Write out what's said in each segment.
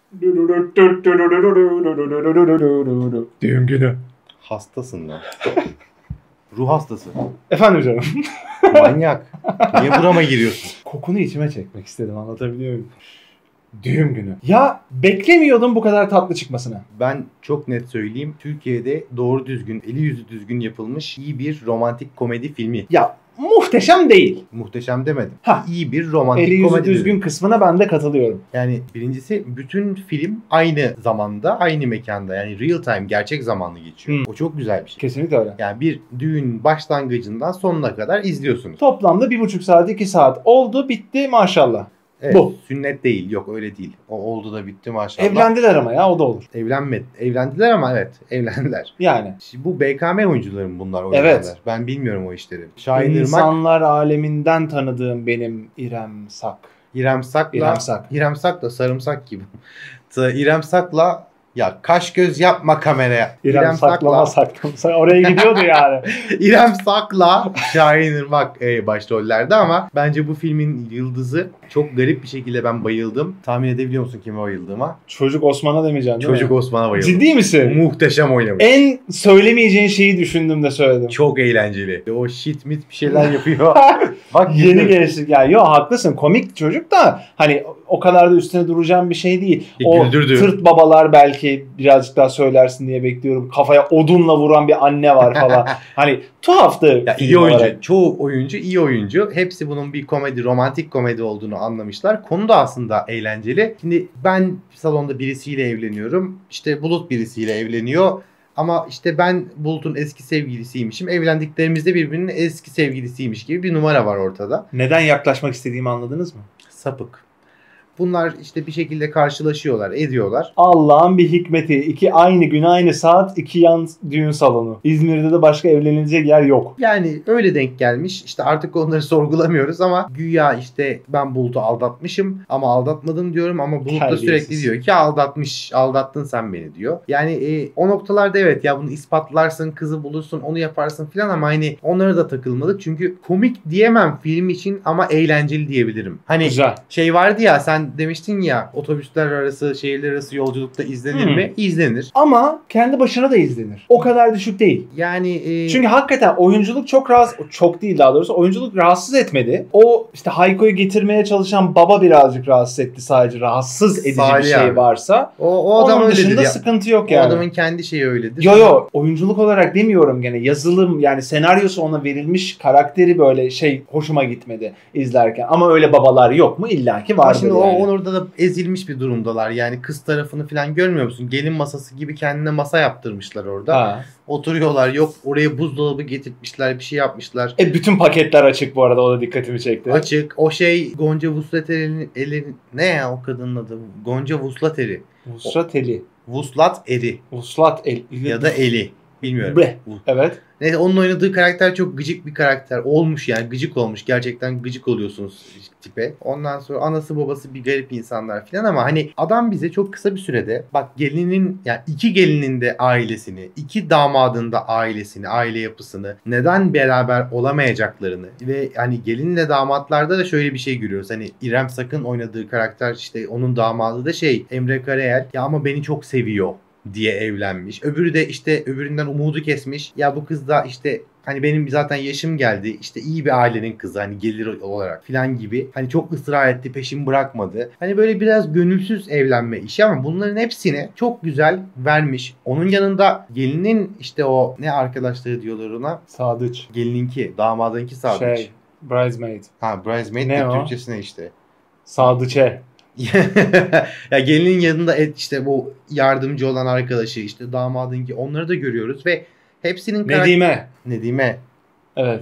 Düğün günü. Hastasın lan. Ruh hastası. Efendim canım. Manyak. Niye burama giriyorsun? Kokunu içime çekmek istedim, anlatabiliyor muyum? Düğün günü. Ya beklemiyordum bu kadar tatlı çıkmasını. Ben çok net söyleyeyim. Türkiye'de doğru düzgün, eli yüzü düzgün yapılmış iyi bir romantik komedi filmi. Ya muhteşem değil. Muhteşem demedim. Ha. İyi bir romantik Eli yüzü komedi düzgün dedim. kısmına ben de katılıyorum. Yani birincisi bütün film aynı zamanda, aynı mekanda. Yani real time, gerçek zamanlı geçiyor. O çok güzel bir şey. Kesinlikle öyle. Yani bir düğün başlangıcından sonuna kadar izliyorsunuz. Toplamda 1,5 saat 2 saat oldu, bitti maşallah. Evet, Bu. sünnet değil. Yok öyle değil. O oldu da bitti maşallah. Evlendiler ama ya, o da olur. Evlendiler ama evet evlendiler. Yani. Şimdi bu BKM oyuncuları mı bunlar oynayanlar? Evet. Ben bilmiyorum o işleri. Şahin Irmak, İnsanlar aleminden tanıdığım benim İrem Sak. İrem İrem Sak. Sak'la sarımsak gibi. İrem Sak'la ya kaş göz yapma kameraya. İrem saklama. Oraya gidiyordu yani. İrem Sak'la Şahin Irmak başrollerde ama bence bu filmin yıldızı çok garip bir şekilde ben bayıldım. Tahmin edebiliyor musun kime bayıldığıma? Çocuk Osman'a demeyeceğim değil Çocuk mi? Osman'a bayıldım. Ciddi misin? Muhteşem oynamış. En söylemeyeceğin şeyi düşündüm de söyledim. Çok eğlenceli. O shit mit bir şeyler yapıyor. Bak Yeni gençlik ya. Yo haklısın, komik çocuk da hani o kadar da üstüne duracağım bir şey değil. O güldürdü. tırt babalar belki birazcık daha söylersin diye bekliyorum. Kafaya odunla vuran bir anne var falan. Hani tuhaftı. Ya iyi oyuncu. Çoğu oyuncu iyi oyuncu. Hepsi bunun bir komedi, romantik komedi olduğunu anlamışlar. Konu da aslında eğlenceli. Şimdi ben salonda birisiyle evleniyorum. İşte Bulut birisiyle evleniyor. Ama işte ben Bulut'un eski sevgilisiymişim. Evlendiklerimizde birbirinin eski sevgilisiymiş gibi bir numara var ortada. Neden yaklaşmak istediğimi anladınız mı? Sapık. Bunlar işte bir şekilde karşılaşıyorlar, ediyorlar. Allah'ın bir hikmeti. İki aynı gün aynı saat, iki yan düğün salonu. İzmir'de de başka evlenilecek yer yok. Yani öyle denk gelmiş. İşte artık onları sorgulamıyoruz ama güya işte ben Bulut'u aldatmışım ama aldatmadım diyorum ama Bulut da sürekli diyor ki aldattın sen beni diyor. Yani o noktalarda evet ya bunu ispatlarsın, kızı bulursun, onu yaparsın filan ama hani onlara da takılmadık. Çünkü komik diyemem film için ama eğlenceli diyebilirim. Hani güzel. Şey vardı ya, sen demiştin ya otobüsler arası, şehirler arası yolculukta izlenir mi? İzlenir. Ama kendi başına da izlenir. O kadar düşük değil. Yani çünkü hakikaten oyunculuk çok değil daha doğrusu. Oyunculuk rahatsız etmedi. O işte Hayko'yu getirmeye çalışan baba birazcık rahatsız etti sadece. Rahatsız edici bir şey varsa. O adam onun dışında ya. Sıkıntı yok yani. O adamın kendi şeyi öyledir. Yo oyunculuk olarak demiyorum gene. Yazılım yani senaryosu ona verilmiş, karakteri böyle hoşuma gitmedi izlerken. Ama öyle babalar yok mu? İlla ki vardır şimdi yani. Orada da ezilmiş bir durumdalar. Yani kız tarafını falan görmüyor musun? Gelin masası gibi kendine masa yaptırmışlar orada. Ha. Oturuyorlar. Yok oraya buzdolabı getirtmişler. Bir şey yapmışlar. Bütün paketler açık bu arada. O da dikkatimi çekti. Açık. O Gonca Vuslateri ne ya o kadının adı? Gonca Vuslateri. Vuslat Eri. Ya da Eli. Bilmiyorum. Evet. Neyse onun oynadığı karakter çok gıcık bir karakter. Olmuş yani. Gıcık olmuş. Gerçekten gıcık oluyorsunuz tipe. Ondan sonra anası babası bir garip insanlar falan ama hani adam bize çok kısa bir sürede bak gelinin yani iki gelinin de ailesini, iki damadın da ailesini, aile yapısını, neden beraber olamayacaklarını ve hani gelinle damatlarda da şöyle bir şey görüyoruz. Hani İrem Sak'ın oynadığı karakter işte onun damadı da Emre Karayel ya ama beni çok seviyor diye evlenmiş. Öbürü de işte öbüründen umudu kesmiş. Ya bu kız da işte hani benim zaten yaşım geldi. İşte iyi bir ailenin kızı hani gelir olarak filan gibi. Hani çok ısrar etti, peşimi bırakmadı. Hani böyle biraz gönülsüz evlenme işi ama bunların hepsini çok güzel vermiş. Onun yanında gelinin işte o ne arkadaşları diyorlar ona? Sadıç. Gelininki, damadınki Sadıç. Bridesmaid. Bridesmaid ne de o? Türkçesine işte. Sadıçe. Ya gelinin yanında işte bu yardımcı olan arkadaşı işte damadınki onları da görüyoruz ve hepsinin Nedime. Evet.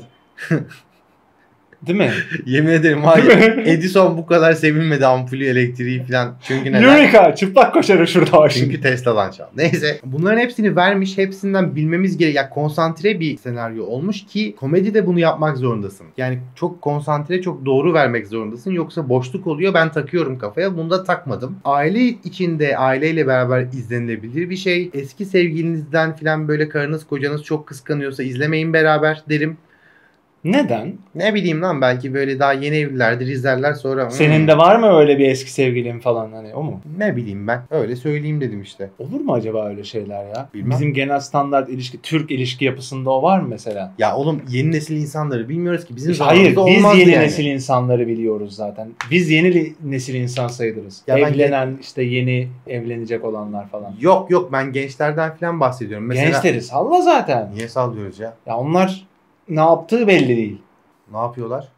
Değil mi? Yemin ederim var ya Edison bu kadar sevilmedi ampulü elektriği falan. Çünkü neden? Eureka! Çıplak koşarı şurada var Çünkü Tesla'dan çaldı. Neyse. Bunların hepsini vermiş. Hepsinden bilmemiz gerek. Ya konsantre bir senaryo olmuş ki komedi de bunu yapmak zorundasın. Yani çok konsantre, çok doğru vermek zorundasın. Yoksa boşluk oluyor. Ben takıyorum kafaya. Bunu da takmadım. Aile içinde, aileyle beraber izlenilebilir bir şey. Eski sevgilinizden falan böyle karınız, kocanız çok kıskanıyorsa izlemeyin beraber derim. Neden? Ne bileyim lan, belki böyle daha yeni evlilerdir, izlerler sonra. Senin de var mı öyle bir eski sevgilin falan, hani o mu? Ne bileyim ben. Öyle söyleyeyim dedim işte. Olur mu acaba öyle şeyler ya? Bilmem. Bizim genel standart ilişki, Türk ilişki yapısında o var mı mesela? Ya oğlum, yeni nesil insanları bilmiyoruz ki. Bizim Hayır, zamanımızda biz olmazdı yeni yani. nesil insanları biliyoruz zaten. Biz yeni nesil insan sayılırız. Ya ben Evlenen, işte yeni evlenecek olanlar falan. Yok, ben gençlerden falan bahsediyorum. Mesela, Gençleri salla zaten. niye sallıyoruz ya? Ya onlar ne yaptığı belli değil. Ne yapıyorlar?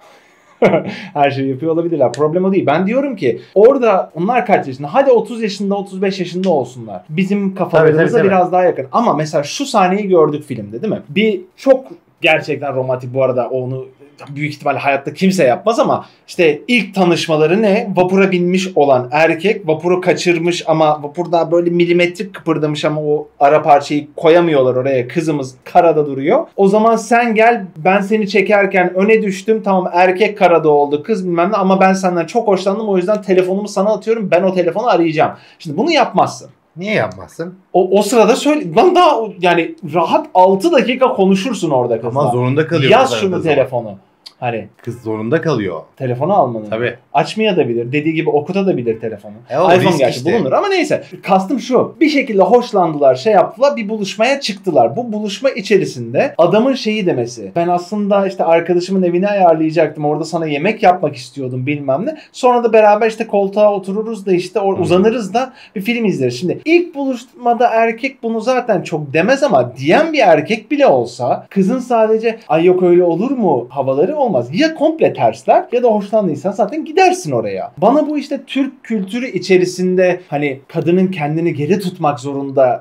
Her şeyi yapıyor olabilirler. Problem o değil. Ben diyorum ki orada onlar kaç yaşında? Hadi 30 yaşında, 35 yaşında olsunlar. Bizim kafalarımıza Tabii. biraz daha yakın. Ama mesela şu sahneyi gördük filmde, değil mi? Bir çok gerçekten romantik, bu arada onu büyük ihtimalle hayatta kimse yapmaz ama işte ilk tanışmaları ne? Vapura binmiş olan erkek vapuru kaçırmış ama vapurda böyle milimetrik kıpırdamış ama o ara parçayı koyamıyorlar oraya. Kızımız karada duruyor. O zaman sen gel, ben seni çekerken öne düştüm. Tamam, erkek karada oldu, kız bilmem ne, ama ben senden çok hoşlandım, o yüzden telefonumu sana atıyorum. Ben o telefonu arayacağım. Şimdi bunu yapmazsın. Niye yapmazsın? O sırada söyle. Lan daha yani rahat 6 dakika konuşursun orada kızla. Ama zorunda kalıyor. Yaz kız şunu arada telefonu. Hani Kız zorunda kalıyor. telefonu almanın. Tabii. Açmayabilir. Dediği gibi okutabilir telefonu. O iPhone risk gerçi işte. bulunur ama neyse. Kastım şu. Bir şekilde hoşlandılar, şey yaptılar, bir buluşmaya çıktılar. Bu buluşma içerisinde adamın şeyi demesi. Ben aslında işte arkadaşımın evini ayarlayacaktım. Orada sana yemek yapmak istiyordum bilmem ne. Sonra da beraber işte koltuğa otururuz da işte uzanırız da bir film izleriz. Şimdi ilk buluşmada erkek bunu zaten çok demez ama diyen bir erkek bile olsa kızın sadece ay yok öyle olur mu havaları olmaz. Ya komple tersler ya da hoşlandıysan zaten gidersin oraya. Bana bu işte Türk kültürü içerisinde hani kadının kendini geri tutmak zorunda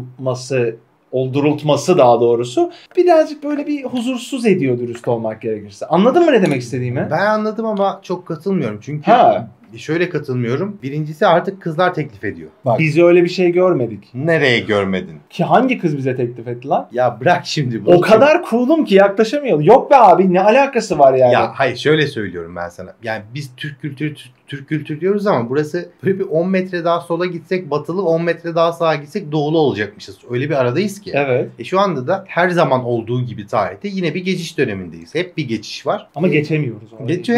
oldurultması daha doğrusu birazcık böyle bir huzursuz ediyor, dürüst olmak gerekirse. Anladın mı ne demek istediğimi? Ben anladım ama çok katılmıyorum. Çünkü şöyle katılmıyorum. Birincisi, artık kızlar teklif ediyor. Bak, Biz öyle bir şey görmedik. nereye görmedin? Ki hangi kız bize teklif etti lan? Ya bırak şimdi bu. O kadar cool'um ki yaklaşamıyorum. Yok be abi, ne alakası var yani? Ya hayır, şöyle söylüyorum ben sana. Yani biz Türk kültürü diyoruz ama burası böyle bir 10 metre daha sola gitsek batılı, 10 metre daha sağa gitsek doğulu olacakmışız. Öyle bir aradayız ki. Evet. Şu anda da her zaman olduğu gibi tarihte yine bir geçiş dönemindeyiz. Hep bir geçiş var. Ama geçemiyoruz.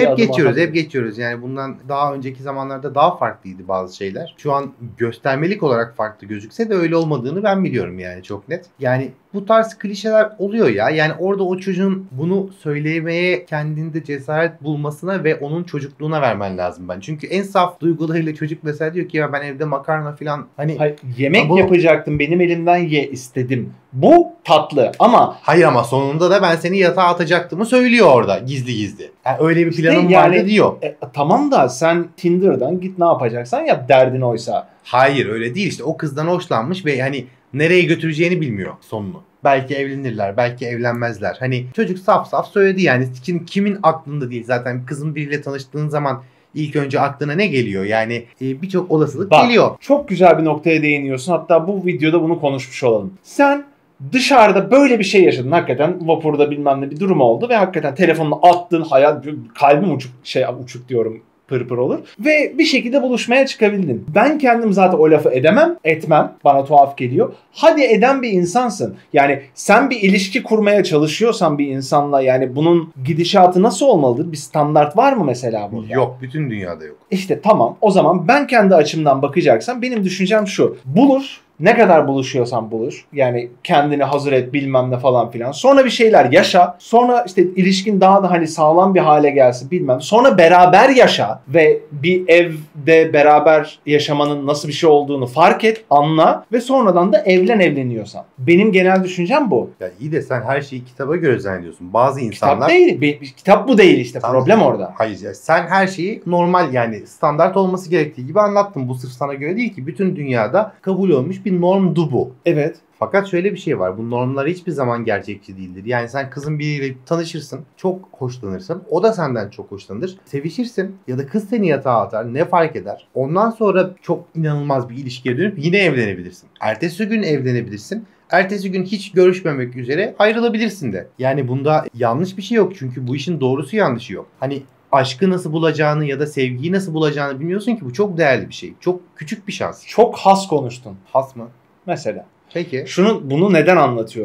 Hep geçiyoruz. Yani bundan daha önceki zamanlarda daha farklıydı bazı şeyler. Şu an göstermelik olarak farklı gözükse de öyle olmadığını ben biliyorum yani, çok net. Yani bu tarz klişeler oluyor ya. Yani orada o çocuğun bunu söylemeye kendinde cesaret bulmasına ve onun çocukluğuna vermen lazım ben. Çünkü en saf duygularıyla çocuk mesela diyor ki ya ben evde makarna falan hani... Hayır, yemek yapacaktım, benim elimden ye istedim. Bu tatlı ama... Hayır ama sonunda da ben seni yatağa atacaktımı söylüyor orada gizli gizli. Yani öyle bir planım vardı diyor. Tamam da sen Tinder'dan git ne yapacaksan yap, derdin oysa. Hayır öyle değil işte, o kızdan hoşlanmış ve hani nereye götüreceğini bilmiyor sonunu. Belki evlenirler, belki evlenmezler. Hani çocuk saf söyledi yani, kimin aklında değil zaten. Kızın biriyle tanıştığın zaman ilk önce aklına ne geliyor? Yani birçok olasılık geliyor. Çok güzel bir noktaya değiniyorsun. Hatta bu videoda bunu konuşmuş olalım. Sen dışarıda böyle bir şey yaşadın. Hakikaten vapurda bilmem ne bir durum oldu ve hakikaten telefonunu attın, kalbim uçuk diyorum, pırpır olur. Ve bir şekilde buluşmaya çıkabildin. Ben kendim zaten o lafı etmem. Bana tuhaf geliyor. Hadi eden bir insansın. Yani sen bir ilişki kurmaya çalışıyorsan bir insanla, yani bunun gidişatı nasıl olmalıdır? Bir standart var mı mesela burada? Yok, bütün dünyada yok. İşte tamam, o zaman ben kendi açımdan bakacaksam benim düşüncem şu. Bulur. Ne kadar buluşuyorsan buluş. Yani kendini hazır et bilmem ne falan filan. Sonra bir şeyler yaşa. Sonra işte ilişkin daha da hani sağlam bir hale gelsin bilmem. Sonra beraber yaşa ve bir evde beraber yaşamanın nasıl bir şey olduğunu fark et, anla ve sonradan da evleniyorsan. Benim genel düşüncem bu. Ya iyi de sen her şeyi kitaba göre zannediyorsun. Bazı insanlar... Kitap değil. Kitap bu değil işte. Tamam. Problem orada. Hayır ya, sen her şeyi normal yani standart olması gerektiği gibi anlattın. Bu sırf sana göre değil ki. Bütün dünyada kabul olmuş bir normdu bu. Evet. Fakat şöyle bir şey var. Bu normlar hiçbir zaman gerçekçi değildir. Yani sen kızın biriyle tanışırsın. Çok hoşlanırsın. O da senden çok hoşlanır. Sevişirsin. Ya da kız seni yatağa atar. Ne fark eder? Ondan sonra çok inanılmaz bir ilişkiye dönüp yine evlenebilirsin. Ertesi gün evlenebilirsin. Ertesi gün hiç görüşmemek üzere ayrılabilirsin de. Yani bunda yanlış bir şey yok. Çünkü bu işin doğrusu yanlışı yok. Hani aşkı nasıl bulacağını ya da sevgiyi nasıl bulacağını bilmiyorsun ki, bu çok değerli bir şey. Çok küçük bir şans. Çok has konuştun. Has mı? Mesela. Peki. Bunu neden anlatıyorum?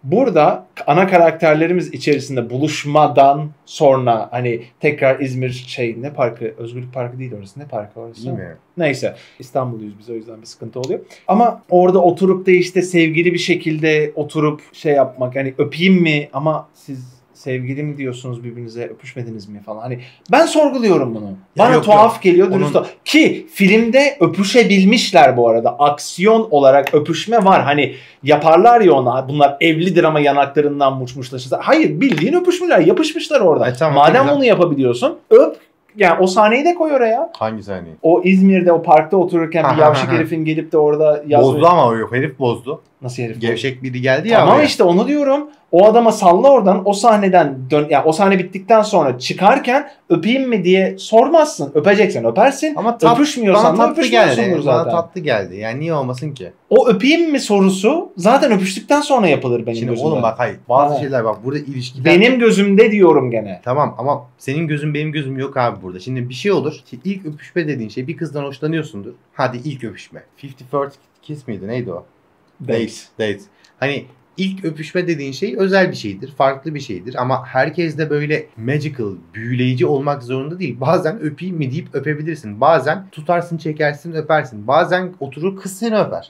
burada ana karakterlerimiz içerisinde buluşmadan sonra hani tekrar İzmir ne parkı? Özgürlük Parkı değil orası. Ne parkı orası? Bilmiyorum. Neyse. İstanbulluyuz biz, o yüzden bir sıkıntı oluyor. Ama orada oturup da işte sevgili bir şekilde oturup yapmak. Hani öpeyim mi ama siz sevgili mi diyorsunuz birbirinize, öpüşmediniz mi falan. Hani ben sorguluyorum bunu. Bana yok, tuhaf geliyor. Onun... Ki filmde öpüşebilmişler bu arada. Aksiyon olarak öpüşme var. Hani yaparlar ya ona. Bunlar evlidir ama yanaklarından muçmuşlaşırsa. Hayır, bildiğin öpüşmüşler. Yapışmışlar orada. Tamam, madem bunu yapabiliyorsun, öp. Yani o sahneyi de koy oraya. Hangi sahneyi? O İzmir'de o parkta otururken bir yavşak herifin gelip de orada yazmayı... Bozdu ama o yok. Herif bozdu. Nasıl herif? Gevşek biri geldi ya. Tamam işte onu diyorum. O adama salla oradan, o sahneden dön, yani o sahne bittikten sonra çıkarken öpeyim mi diye sormazsın. Öpeceksen öpersin. Ama öpüşmüyorsan da öpüşmüyorsundur zaten. Bana tatlı geldi. Yani niye olmasın ki? O öpeyim mi sorusu zaten öpüştükten sonra yapılır benim gözümde. Oğlum bak hayır. Bazı şeyler bak burada ilişkiler. Benim gözümde diyorum gene. Tamam ama senin gözün benim gözüm yok abi burada. Şimdi bir şey olur. İlk öpüşme dediğin şey, bir kızdan hoşlanıyorsundur. Hadi ilk öpüşme. 51st Kiss miydi? Neydi o? Date. Hani ilk öpüşme dediğin şey özel bir şeydir. Farklı bir şeydir. Ama herkes de böyle magical, büyüleyici olmak zorunda değil. Bazen öpeyim mi deyip öpebilirsin. Bazen tutarsın, çekersin, öpersin. Bazen oturur kız seni öper.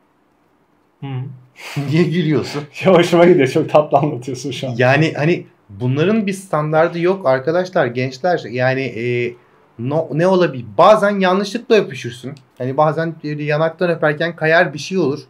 Niye gülüyorsun? Hoşuma gidiyor. Çok tatlı anlatıyorsun şu an. Yani hani bunların bir standardı yok arkadaşlar, gençler. Yani ne olabilir? Bazen yanlışlıkla öpüşürsün. Hani bazen yanaktan öperken kayar, bir şey olur.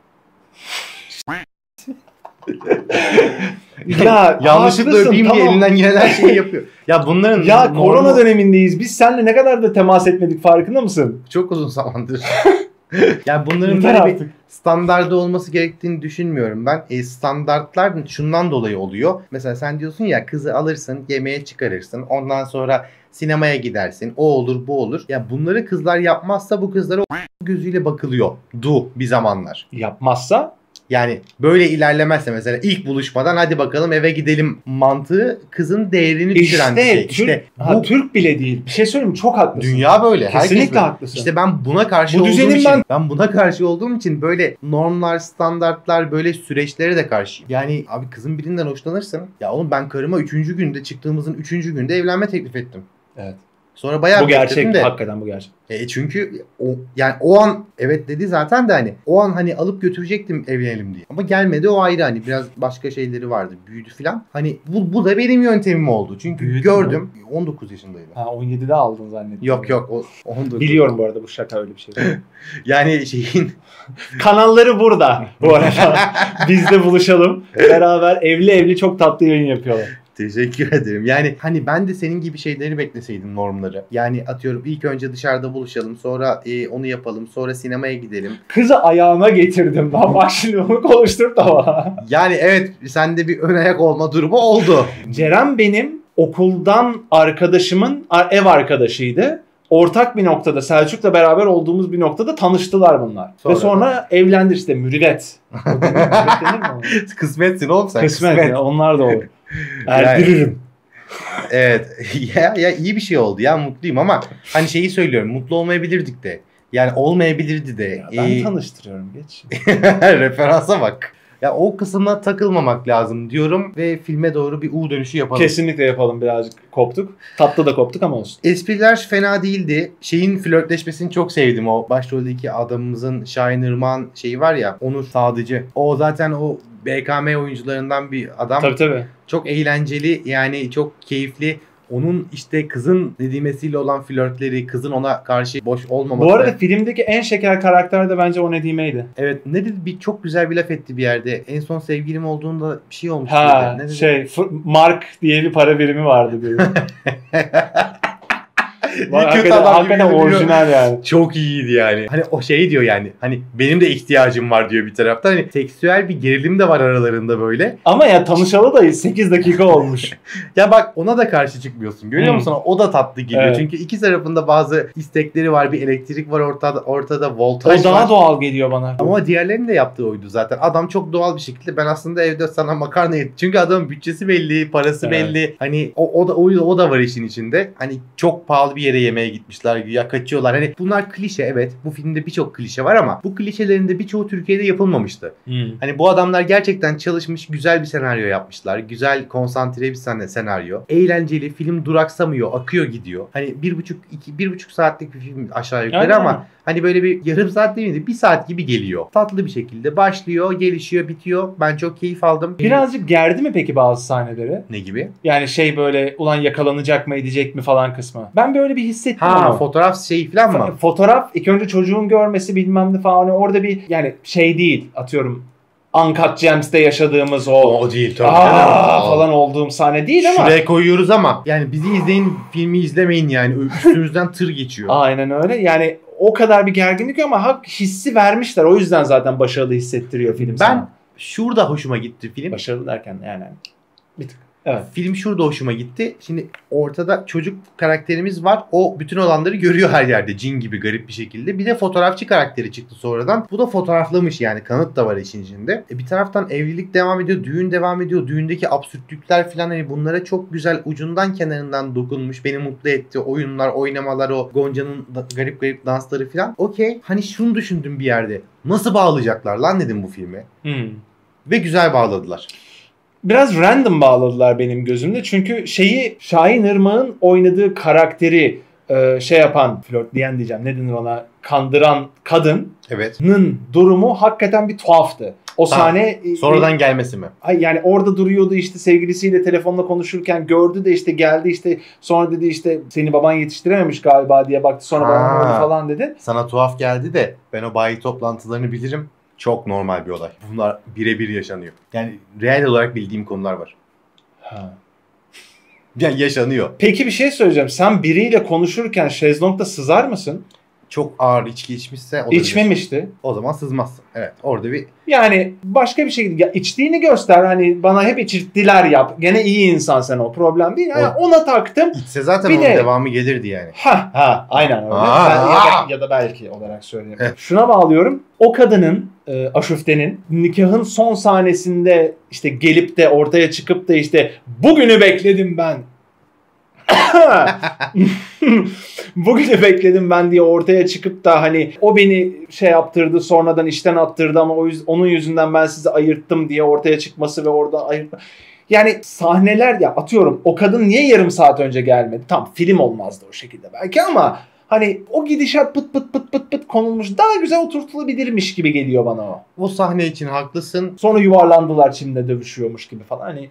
Ya yanlışlıkla öpeyim diye elinden gelen her şeyi yapıyor. Ya bunların korona dönemindeyiz. Biz seninle ne kadar da temas etmedik, farkında mısın? Çok uzun zamandır. Yani bunların böyle bir standardı olması gerektiğini düşünmüyorum ben. Standartlar şundan dolayı oluyor. Mesela sen diyorsun ya, kızı alırsın, yemeğe çıkarırsın. Ondan sonra sinemaya gidersin. O olur, bu olur. Ya bunları kızlar yapmazsa bu kızlara o gözüyle bakılıyor. Bir zamanlar. Yapmazsa? Yani böyle ilerlemezse mesela ilk buluşmadan hadi bakalım eve gidelim mantığı kızın değerini düşüren bir şey. Türk bile değil. Bir şey söyleyeyim mi? Çok haklısın. Dünya böyle. Kesinlikle haklısın. İşte ben buna karşı ben buna karşı olduğum için böyle normlar, standartlar, böyle süreçlere de karşıyım. Yani abi kızın birinden hoşlanırsın. Ya oğlum ben karıma 3. günde çıktığımızın 3. günde evlenme teklif ettim. Evet. Sonra bayağı bu gerçek de. Hakikaten bu gerçek. Çünkü o an evet dedi zaten de hani o an hani alıp götürecektim evlenelim diye. Ama gelmedi, o ayrı, hani biraz başka şeyleri vardı, büyüdü filan. Hani bu da benim yöntemim oldu. Çünkü büyüdü gördüm. Mi? 19 yaşındaydı. 17'de aldın zannettim. Yok o 19. Biliyorum bu arada, bu şaka öyle bir şey. Yani kanalları burada bu arada. Biz de buluşalım. Beraber evli çok tatlı yayın yapıyorlar. Teşekkür ederim. Yani hani ben de senin gibi şeyleri bekleseydim, normları. Yani atıyorum ilk önce dışarıda buluşalım, sonra onu yapalım, sonra sinemaya gidelim. Kızı ayağına getirdim ben. Bak şimdi onu konuşturup da bana. Yani evet, sende bir ön ayak olma durumu oldu. Ceren benim okuldan arkadaşımın ev arkadaşıydı. Ortak bir noktada, Selçuk'la beraber olduğumuz bir noktada tanıştılar bunlar. Ve sonra evlendi işte, mürüvvet. Kısmetsin oğlum sen. Kısmet. Ya, onlar da olur. Erdiririm. Evet. ya iyi bir şey oldu ya, mutluyum ama hani şeyi söylüyorum, mutlu olmayabilirdik de. Yani olmayabilirdi de. Ya ben tanıştırıyorum, geç. Referansa bak. Ya o kısmına takılmamak lazım diyorum ve filme doğru bir U dönüşü yapalım. Kesinlikle yapalım, birazcık koptuk. Tatlı da koptuk ama olsun. Espriler fena değildi. Şeyin flörtleşmesini çok sevdim. O başroldeki adamımızın, Şahin Irmak'ın şeyi var ya, Onur Sadıcı. O zaten o BKM oyuncularından bir adam. Tabii. Çok eğlenceli, yani çok keyifli. Onun işte kızın Nedimesiyle olan flörtleri, kızın ona karşı boş olmaması. Bu arada filmdeki en şeker karakter de bence o Nedime'ydi. Evet, ne dedi? Çok güzel bir laf etti bir yerde. En son sevgilim olduğunda bir şey olmuş. Ne dedi? Mark diye bir para birimi vardı diyor. Hakikaten orijinal yani. Çok iyiydi yani. Hani o şey diyor yani. Hani benim de ihtiyacım var diyor bir taraftan. Hani seksüel bir gerilim de var aralarında böyle. Ama ya tanışalı da 8 dakika olmuş. Ya bak, ona da karşı çıkmıyorsun. Görüyor musun? O da tatlı geliyor. Evet. Çünkü iki tarafında bazı istekleri var. Bir elektrik var ortada voltaj var. O daha doğal geliyor bana. Ama diğerlerinin de yaptığı oydu zaten. Adam çok doğal bir şekilde, ben aslında evde sana makarna yedim. Çünkü adamın bütçesi belli, parası belli. Hani o da var işin içinde. Hani çok pahalı bir bir yere yemeğe gitmişler güya kaçıyorlar. Hani bunlar klişe, evet. Bu filmde birçok klişe var ama bu klişelerin de birçoğu Türkiye'de yapılmamıştı. Hani bu adamlar gerçekten çalışmış, güzel bir senaryo yapmışlar. Güzel, konsantre bir senaryo. Eğlenceli, film duraksamıyor, akıyor gidiyor. Hani 1,5 saatlik bir film aşağı yukarı Aynen. ama hani böyle bir yarım saat değil mi? 1 saat gibi geliyor. Tatlı bir şekilde başlıyor, gelişiyor, bitiyor. Ben çok keyif aldım. Birazcık gerdi mi peki bazı sahneleri? Ne gibi? Yani şey böyle ulan yakalanacak mı edecek mi falan kısmı. Ben böyle bir hissettim onu. Fotoğraf şey falan mı? Fotoğraf ilk önce çocuğun görmesi bilmem ne falan. Hani orada bir yani şey değil atıyorum Uncut Gems'te yaşadığımız O değil tabii. falan olduğum sahne değil ama. Şuraya koyuyoruz ama yani bizi izleyin, filmi izlemeyin yani. Üstümüzden tır geçiyor. Aynen öyle. Yani o kadar bir gerginlik ama hak hissi vermişler. O yüzden zaten başarılı hissettiriyor film sana. Şurada hoşuma gitti film. Başarılı derken yani bir tık. Evet. Film şurada hoşuma gitti. Şimdi ortada çocuk karakterimiz var. O bütün olanları görüyor her yerde. Cin gibi garip bir şekilde. Bir de fotoğrafçı karakteri çıktı sonradan. Bu da fotoğraflamış yani. Kanıt da var işin içinde. Bir taraftan evlilik devam ediyor. Düğün devam ediyor. Düğündeki absürtlükler falan hani bunlara çok güzel ucundan kenarından dokunmuş. Beni mutlu etti. Oyunlar, oynamalar, o Gonca'nın garip garip dansları falan. Okey. Hani şunu düşündüm bir yerde. Nasıl bağlayacaklar lan dedim bu filmi. Ve güzel bağladılar. Biraz random bağladılar benim gözümde. Çünkü Şahin Irmak'ın oynadığı karakteri şey yapan, flörtleyen diyeceğim. Ne denir ona? Kandıran kadının durumu hakikaten bir tuhaftı. O sahne sonradan gelmesi mi? Yani orada duruyordu işte sevgilisiyle telefonla konuşurken gördü de işte geldi işte sonra dedi işte seni baban yetiştirememiş galiba diye baktı sonra babam oldu falan dedi. Sana tuhaf geldi de ben o bayi toplantılarını bilirim. Çok normal bir olay. Bunlar birebir yaşanıyor. Yani real olarak bildiğim konular var. Yani yaşanıyor. Peki bir şey söyleyeceğim. Sen biriyle konuşurken şezlongda sızar mısın? Çok ağır içki içmişse olabilir. İçmemişti. O zaman sızmazsın. Evet orada bir... Yani başka bir şekilde içtiğini göster. Hani bana hep içirttiler yap. Gene iyi insan sen o problem değil. Yani ona taktım. İçse zaten onun devamı gelirdi yani. Aynen öyle. Ya da belki olarak söyleyeyim. Şuna bağlıyorum. O kadının aşuftenin nikahın son sahnesinde işte gelip de ortaya çıkıp da işte bugünü bekledim ben. Bugünü bekledim ben diye ortaya çıkıp da hani o beni şey yaptırdı sonradan işten attırdı ama onun yüzünden ben sizi ayırttım diye ortaya çıkması ve orada ayırtma. Yani sahneler ya atıyorum o kadın niye yarım saat önce gelmedi? Tam film olmazdı o şekilde belki ama hani o gidişat pıt konulmuş daha güzel oturtulabilirmiş gibi geliyor bana o. O sahne için haklısın. Sonra yuvarlandılar Çin'de dövüşüyormuş gibi falan. Hani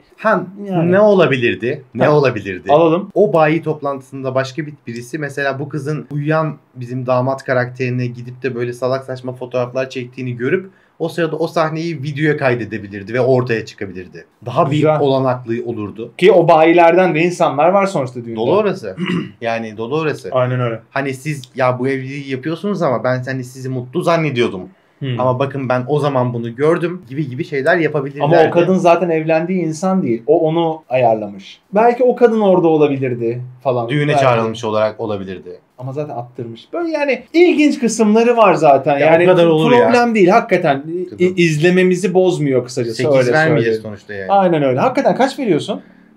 ne olabilirdi? Ne olabilirdi? Alalım. O bayi toplantısında başka birisi mesela bu kızın uyuyan bizim damat karakterine gidip de böyle salak saçma fotoğraflar çektiğini görüp o sırada o sahneyi videoya kaydedebilirdi ve ortaya çıkabilirdi. Daha bir olanaklı olurdu. Ki o bayilerden de insanlar var sonuçta düğünde. Dolu orası. Yani dolu orası. Aynen öyle. Hani siz ya bu evliliği yapıyorsunuz ama ben hani sizi mutlu zannediyordum. Ama bakın ben o zaman bunu gördüm gibi şeyler yapabilirlerdi. Ama o kadın zaten evlendiği insan değil. O onu ayarlamış. Belki o kadın orada olabilirdi falan. Düğüne çağrılmış olarak olabilirdi. Ama zaten attırmış. Böyle yani ilginç kısımları var zaten. Yani o kadar olur problem değil. Hakikaten izlememizi bozmuyor kısacası. 8 vermeyeceğiz sonuçta yani. Aynen öyle. Hakikaten kaç veriyorsun?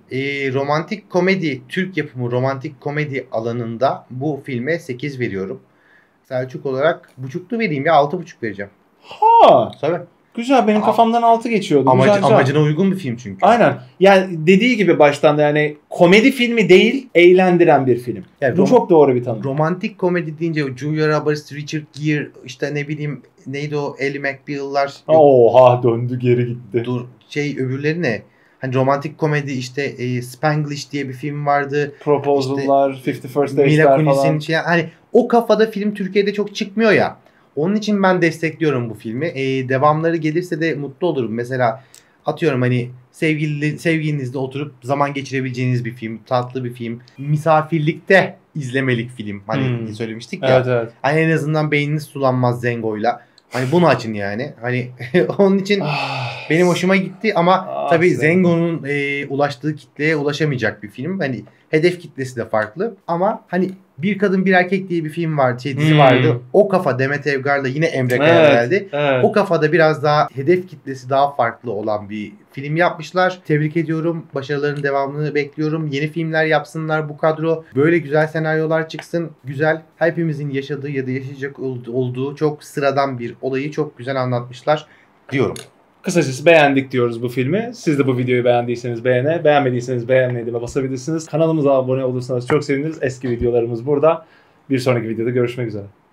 Romantik komedi, Türk yapımı romantik komedi alanında bu filme 8 veriyorum. Selçuk olarak buçuklu vereyim ya 6,5 vereceğim. Tabii. Güzel benim kafamdan 6 geçiyordu. Amacına uygun bir film çünkü. Aynen. Yani dediği gibi baştan da yani komedi filmi değil, eğlendiren bir film. Yani bu çok doğru bir tanım. Romantik komedi deyince Julia Roberts, Richard Gere, işte ne bileyim neydi o Ellie McBeal'lar. Oha döndü geri gitti. Öbürleri ne? Hani romantik komedi işte Spanglish diye bir film vardı. Proposal'lar, işte, 50 First Dates'ler falan. Hani o kafada film Türkiye'de çok çıkmıyor ya. Onun için ben destekliyorum bu filmi. Devamları gelirse de mutlu olurum. Mesela atıyorum hani sevgilinizle oturup zaman geçirebileceğiniz bir film. Tatlı bir film. Misafirlikte izlemelik film. Hani söylemiştik ya. Evet. Hani en azından beyniniz sulanmaz Zengo'yla. Hani bunu açın yani. Hani onun için benim hoşuma gitti ama tabii Zengo'nun ulaştığı kitleye ulaşamayacak bir film. Hani hedef kitlesi de farklı ama hani Bir Kadın Bir Erkek diye bir film vardı, dizi vardı. O kafa Demet Evgar'la yine Emre Kaya geldi. Evet. O kafada biraz daha hedef kitlesi daha farklı olan bir film yapmışlar. Tebrik ediyorum. Başarılarının devamını bekliyorum. Yeni filmler yapsınlar bu kadro. Böyle güzel senaryolar çıksın. Güzel. Hepimizin yaşadığı ya da yaşayacak olduğu çok sıradan bir olayı çok güzel anlatmışlar diyorum. Kısacası beğendik diyoruz bu filmi. Siz de bu videoyu beğendiyseniz beğenmediyseniz beğenmeyi de basabilirsiniz. Kanalımıza abone olursanız çok seviniriz. Eski videolarımız burada. Bir sonraki videoda görüşmek üzere.